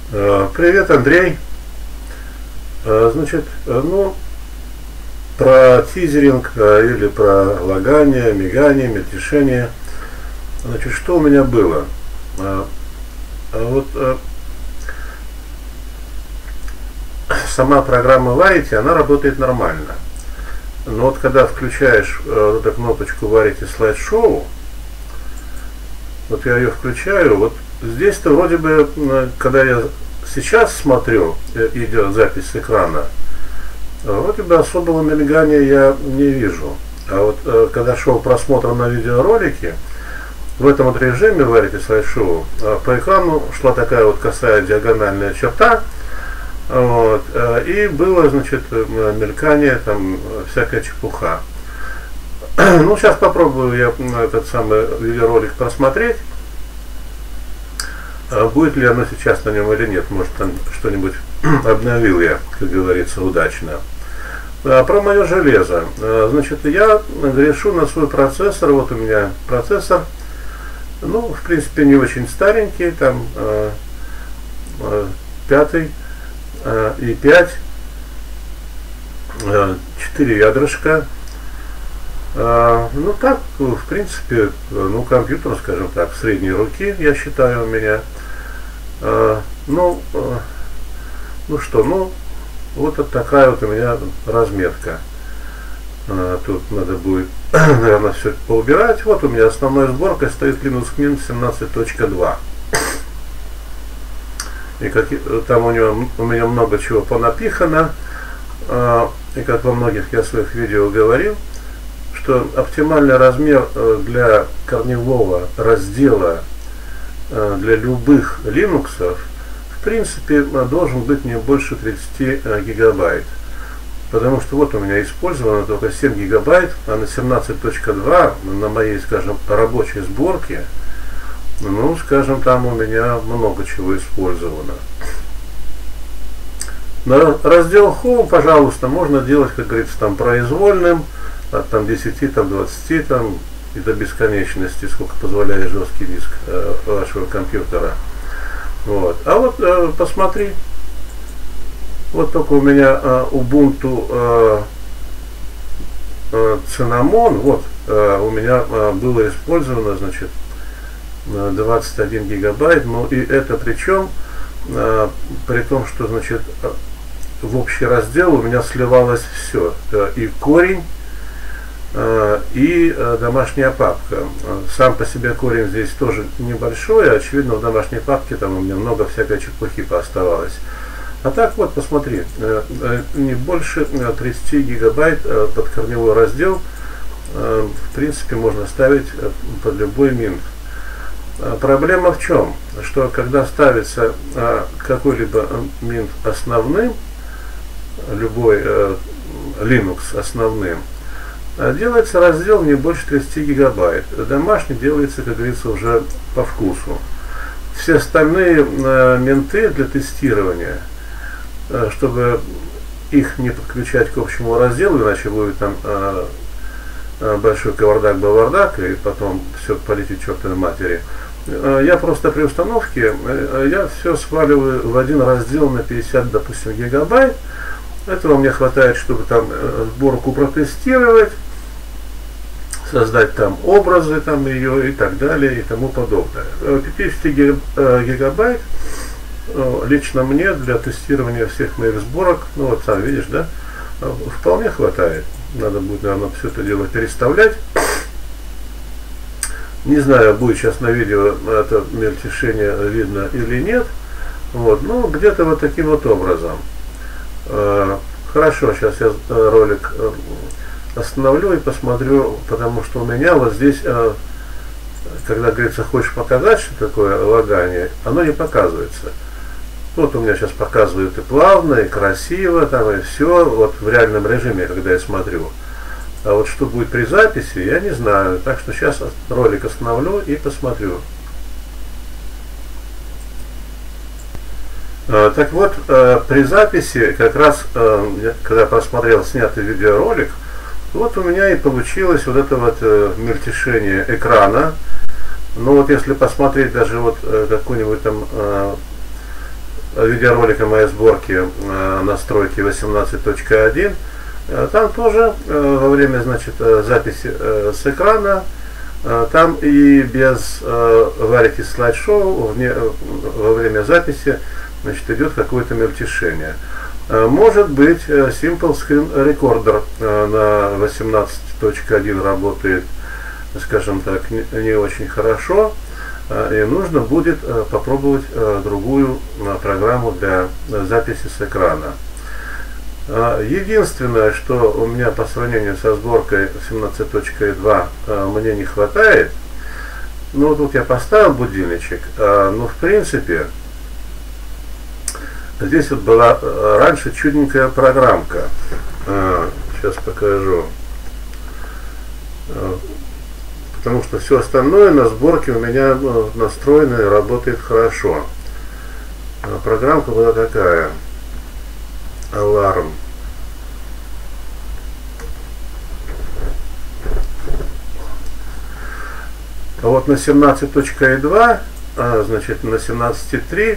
Привет, Андрей. Значит, про тизеринг или про лагание, мигание, мельтешение. Значит, что у меня было? Вот сама программа Varity, она работает нормально. Но вот когда включаешь вот эту кнопочку Varity слайд-шоу, вот я ее включаю, вот здесь-то вроде бы, когда я сейчас смотрю, идет запись с экрана, вроде бы особого мигания я не вижу. А вот когда шел просмотр на видеоролике, в этом вот режиме Varity слайд-шоу по экрану шла такая вот косая диагональная черта, вот, и было, значит, мелькание, там всякая чепуха. Ну, сейчас попробую я этот самый видеоролик просмотреть. Будет ли оно сейчас на нем или нет, может там что-нибудь обновил я, как говорится, удачно. Про мое железо. Значит, я грешу на свой процессор. Вот у меня процессор, ну, в принципе, не очень старенький, там 5-й i5, 4 ядрышка. Ну так, в принципе, ну компьютер, скажем так, средней руки, я считаю, у меня. Ну вот такая вот у меня разметка. Тут надо будет, наверное, все поубирать. Вот у меня основной сборкой стоит Linux Mint 17.2. И там у меня много чего понапихано. И как во многих я своих видео говорил, что оптимальный размер для корневого раздела для любых Linux в принципе должен быть не больше 30 гигабайт. Потому что вот у меня использовано только 7 гигабайт, а на 17.2 на моей, скажем, рабочей сборке, ну, скажем, там у меня много чего использовано. На раздел Home, пожалуйста, можно делать, как говорится, там произвольным, от там 10, там 20, там и до бесконечности, сколько позволяет жесткий диск вашего компьютера. Вот. А вот посмотри, вот только у меня Ubuntu Cinnamon, вот у меня было использовано, значит, 21 гигабайт, но и это причем при том, что, значит, в общий раздел у меня сливалось все, и корень, и домашняя папка. Сам по себе корень здесь тоже небольшой, очевидно, в домашней папке там у меня много всякой чепухи пооставалось. А так вот, посмотри, не больше 30 гигабайт под корневой раздел, в принципе, можно ставить под любой Mint. Проблема в чем? Что когда ставится какой-либо Mint основным, любой Linux основным, делается раздел не больше 30 гигабайт. Домашний делается, как говорится, уже по вкусу. Все остальные менты для тестирования, чтобы их не подключать к общему разделу, иначе будет там большой кавардак-бавардак, и потом все полетит чертовой матери. Я просто при установке, я все сваливаю в один раздел на 50, допустим, гигабайт. Этого мне хватает, чтобы там сборку протестировать, создать там образы там ее и так далее и тому подобное. 50 гигабайт лично мне для тестирования всех моих сборок, ну вот сам видишь, да, вполне хватает. Надо будет, наверное, все это дело переставлять. Не знаю, будет сейчас на видео это мельтешение видно или нет. Вот, ну где-то вот таким вот образом. Хорошо, сейчас я ролик остановлю и посмотрю, потому что у меня вот здесь, когда, говорится, хочешь показать, что такое лагание, оно не показывается. Вот у меня сейчас показывает и плавно, и красиво, там и все, вот в реальном режиме, когда я смотрю. А вот что будет при записи, я не знаю. Так что сейчас ролик остановлю и посмотрю. Так вот, при записи, как раз, когда просмотрел снятый видеоролик, вот у меня и получилось вот это вот мельтешение экрана. Но вот если посмотреть даже вот какую-нибудь там видеоролика моей сборки настройки 18.1. Там тоже во время, значит, записи с экрана, там и без варики слайд-шоу во время записи, значит, идет какое-то мельтешение. Может быть, Simple Screen Recorder на 18.1 работает, скажем так, не очень хорошо, и нужно будет попробовать другую программу для записи с экрана. Единственное, что у меня по сравнению со сборкой 17.2 мне не хватает, ну тут я поставил будильничек, но в принципе здесь вот была раньше чудненькая программка. Сейчас покажу. Потому что все остальное на сборке у меня настроено и работает хорошо. Программка была такая. Аларм. А вот на 17.2, значит, на 17.3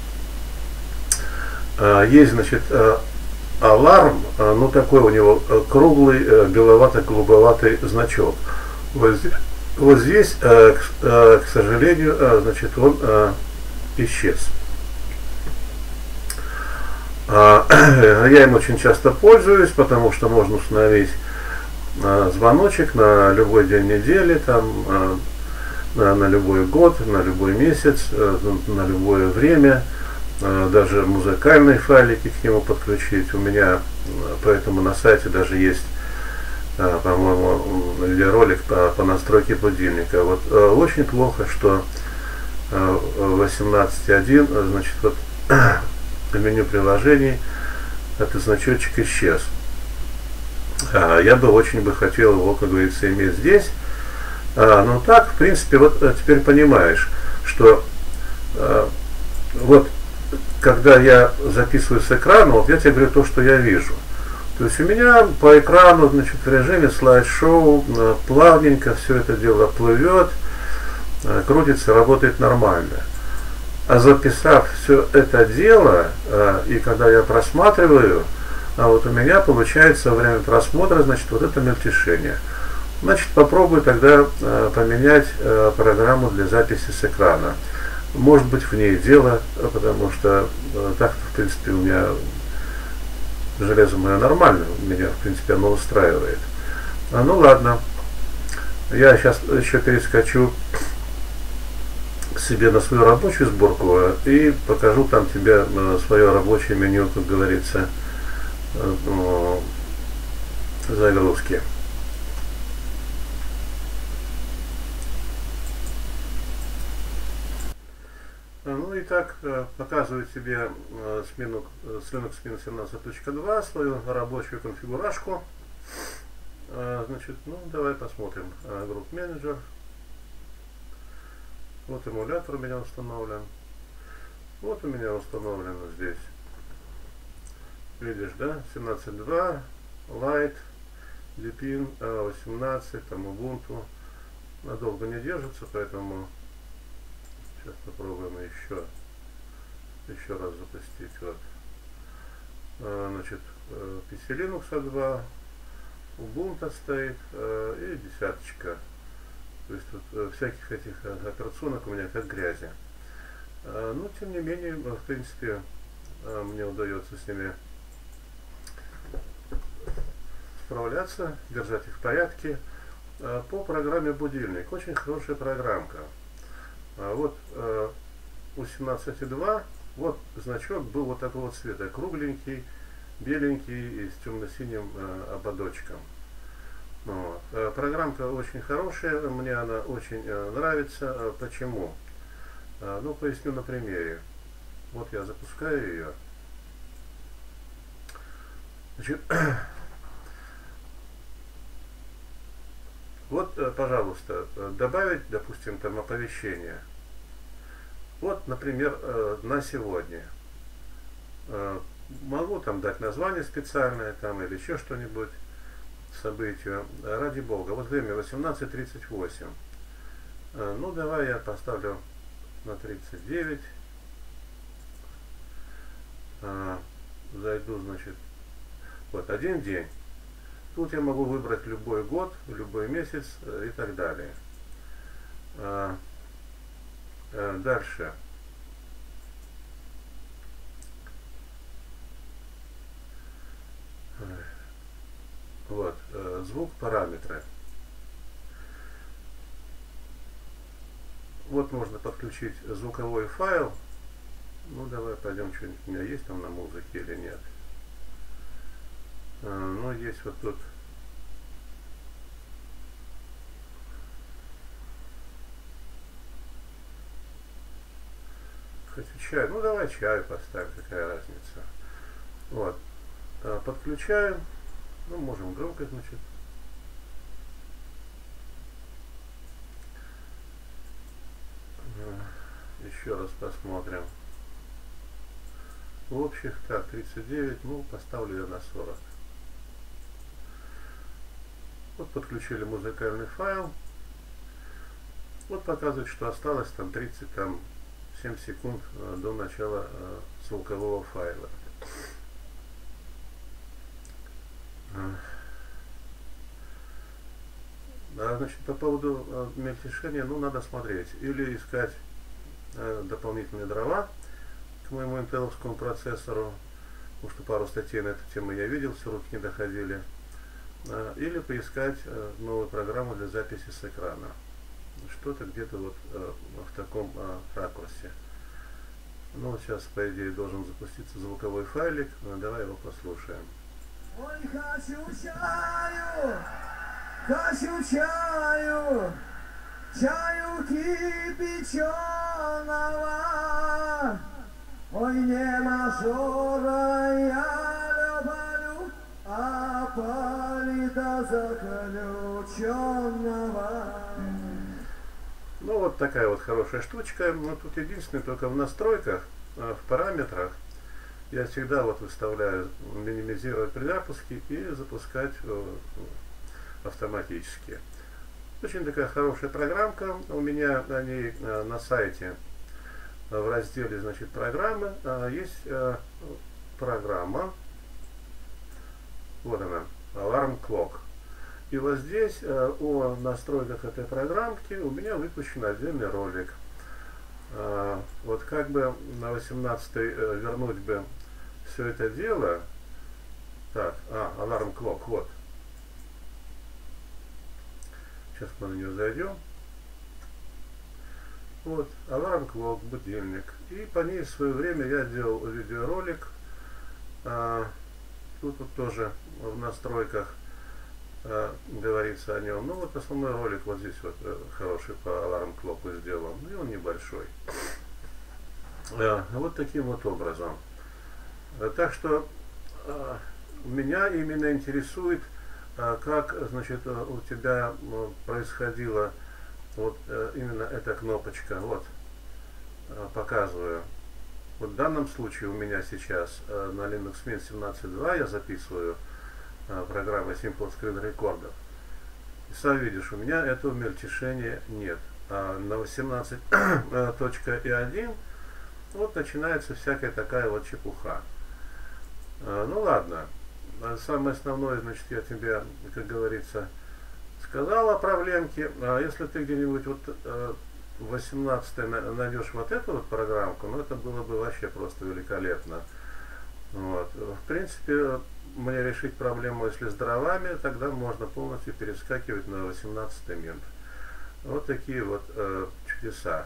есть, значит, аларм, ну такой у него круглый беловато-голубоватый значок. Вот здесь, к сожалению, значит, он исчез. Я им очень часто пользуюсь, потому что можно установить звоночек на любой день недели, там, на любой год, на любой месяц, на любое время, даже музыкальные файлики к нему подключить. У меня поэтому на сайте даже есть, по-моему, видеоролик по настройке будильника. Вот очень плохо, что 18.1, значит, вот в меню приложений этот значочек исчез. Я бы очень хотел его, как говорится, иметь здесь. Но так, в принципе, вот теперь понимаешь, что вот когда я записываю с экрана, вот я тебе говорю то, что я вижу. То есть у меня по экрану, значит, в режиме слайд-шоу плавненько все это дело плывет, крутится, работает нормально. А записав все это дело, и когда я просматриваю, вот у меня получается во время просмотра, значит, вот это мельтешение. Значит, попробую тогда поменять программу для записи с экрана. Может быть, в ней дело, потому что так-то, в принципе, у меня железо мое нормально, меня, в принципе, оно устраивает. Ну ладно, я сейчас еще перескочу к себе на свою рабочую сборку и покажу там тебе свое рабочее меню, как говорится, загрузки. Ну и так показываю тебе с Linux Mint 17.2 свою рабочую конфигурашку. Значит, ну давай посмотрим. Group Manager. Вот эмулятор у меня установлен. Вот у меня установлено здесь. Видишь, да? 17.2, Light, Deepin, 18, там Ubuntu. Надолго не держится, поэтому сейчас попробуем еще раз запустить. Вот. Значит, PC Linux 2, Ubuntu стоит и десяточка. То есть вот, всяких этих операционок у меня как грязи. Но тем не менее, в принципе, мне удается с ними справляться, держать их в порядке. По программе будильник. Очень хорошая программка. Вот у 17.2 вот значок был вот такого цвета, кругленький, беленький и с темно-синим ободочком. Вот. Программка очень хорошая, мне она очень нравится. Почему? Ну, поясню на примере. Вот я запускаю ее. Значит, вот, пожалуйста, добавить, допустим, там оповещение. Вот, например, на сегодня. Могу там дать название специальное там или еще что-нибудь, событию. Ради бога. Вот время 18:38. Ну, давай я поставлю на 39. Зайду, значит, вот один день. Тут я могу выбрать любой год, любой месяц и так далее. Дальше. Вот, звук, параметры. Вот можно подключить звуковой файл. Ну, давай пойдем, что-нибудь у меня есть там на музыке или нет. Ну, есть вот тут. Хочу чай. Ну, давай чай поставим, какая разница. Вот. Подключаем. Ну, можем громко, значит. Еще раз посмотрим. В общих, так, 39, ну, поставлю я на 40. Вот подключили музыкальный файл. Вот показывает, что осталось там 37 секунд до начала звукового файла. Значит, по поводу мельтешения, ну, надо смотреть. Или искать дополнительные дрова к моему интеловскому процессору, потому что пару статей на эту тему я видел, все руки не доходили. Или поискать новую программу для записи с экрана. Что-то где-то вот в таком ракурсе. Ну, сейчас, по идее, должен запуститься звуковой файлик. Давай его послушаем. Ой, хочу чаю, чаю кипяченого. Ой, не мажора я люблю, а полита заключенного. Ну, вот такая вот хорошая штучка. Но тут единственное, только в настройках, в параметрах, я всегда вот выставляю минимизировать при запуске и запускать автоматически. Очень такая хорошая программка. У меня на ней на сайте в разделе, значит, программы есть программа. Вот она, Alarm Clock. И вот здесь о настройках этой программки у меня выпущен отдельный ролик. Вот как бы на 18-й вернуть бы все это дело. Так, Alarm Clock, вот. Сейчас мы на нее зайдем. Вот, Alarm Clock, будильник. И по ней в свое время я делал видеоролик. Тут вот тоже в настройках говорится о нем. Ну вот основной ролик вот здесь вот хороший по Alarm Clock сделан. И он небольшой. Вот таким вот образом. Так что меня именно интересует, как, значит, у тебя происходила вот именно эта кнопочка. Вот, показываю. Вот в данном случае у меня сейчас на Linux Mint 17.2 я записываю программой Simple Screen Recorder. И сам видишь, у меня этого мельтешения нет. А на 18.1 вот начинается всякая такая вот чепуха. Ну ладно. Самое основное, значит, я тебе, как говорится, сказал о проблемке. А если ты где-нибудь вот 18 найдешь вот эту вот программку, ну это было бы вообще просто великолепно. Вот. В принципе, мне решить проблему, если с дровами, тогда можно полностью перескакивать на 18-й Mint. Вот такие вот чудеса.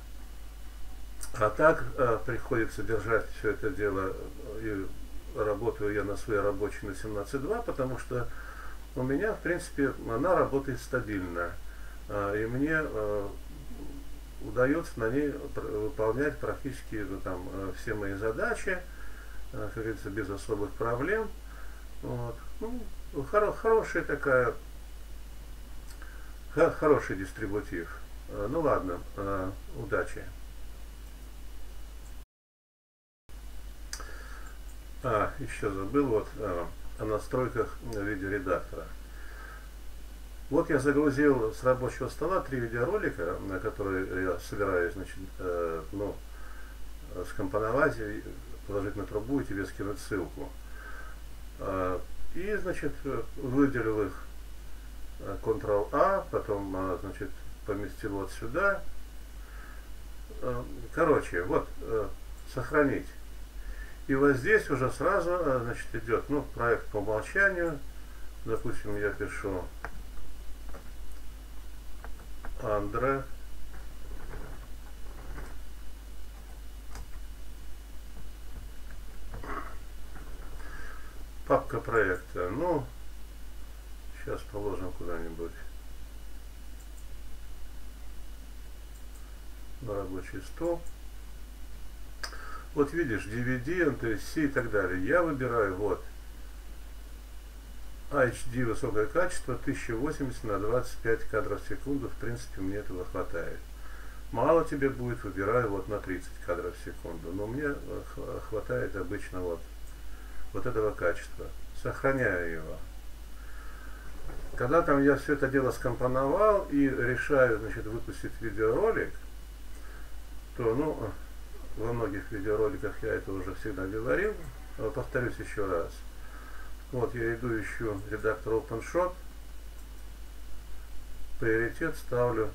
А так приходится держать все это дело, и работаю я на своей рабочей на 17.2, потому что у меня, в принципе, она работает стабильно. И мне удается на ней выполнять практически там все мои задачи, как говорится, без особых проблем. Вот. Ну, хорошая такая, хороший дистрибутив. Ну ладно, удачи. Еще забыл вот о настройках видеоредактора. Вот я загрузил с рабочего стола 3 видеоролика, на которые я собираюсь, значит, скомпоновать, положить на трубу и тебе скинуть ссылку. И, значит, выделил их Ctrl-A, потом, значит, поместил вот сюда. Короче, вот, сохранить. И вот здесь уже сразу, значит, идет, ну, проект по умолчанию. Допустим, я пишу Андре. Папка проекта. Ну, сейчас положим куда-нибудь на рабочий стол. Вот видишь, DVD, NTSC и так далее. Я выбираю вот HD высокое качество, 1080 на 25 кадров в секунду. В принципе, мне этого хватает. Мало тебе будет, выбираю вот на 30 кадров в секунду. Но мне хватает обычно вот этого качества. Сохраняю его. Когда там я все это дело скомпоновал и решаю, значит, выпустить видеоролик, то, ну, во многих видеороликах я это уже всегда говорил, повторюсь еще раз. Вот я иду, ищу редактор OpenShot, приоритет ставлю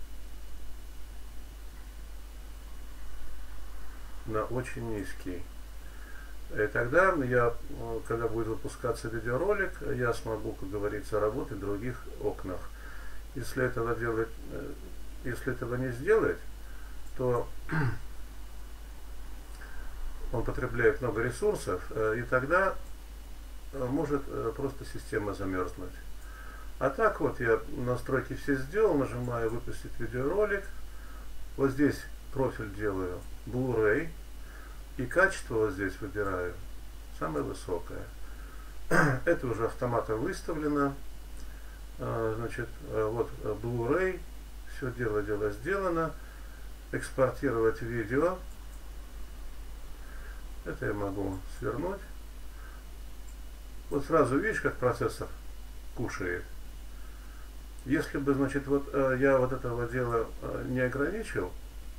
на очень низкий. И тогда я, когда будет выпускаться видеоролик, я смогу, как говорится, работать в других окнах. Если этого не сделать, то он потребляет много ресурсов, и тогда может просто система замерзнуть. А так вот я настройки все сделал, нажимаю выпустить видеоролик. Вот здесь профиль делаю Blu-ray. И качество вот здесь выбираю самое высокое. Это уже автоматом выставлено. Значит, вот Blu-ray. Все дело сделано. Экспортировать видео. Это я могу свернуть. Вот сразу видишь, как процессор кушает. Если бы, значит, вот я вот этого дела не ограничил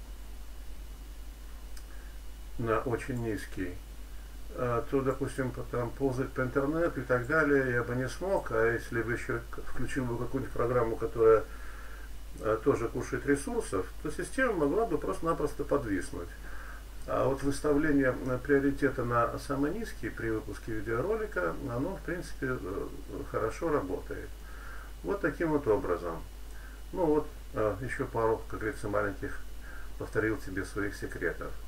на очень низкий, то, допустим, там ползать по интернету и так далее я бы не смог, а если бы еще включил бы какую-нибудь программу, которая тоже кушает ресурсов, то система могла бы просто-напросто подвиснуть. А вот выставление приоритета на самый низкий при выпуске видеоролика, оно, в принципе, хорошо работает. Вот таким вот образом. Ну вот, еще пару, как говорится, маленьких повторил тебе своих секретов.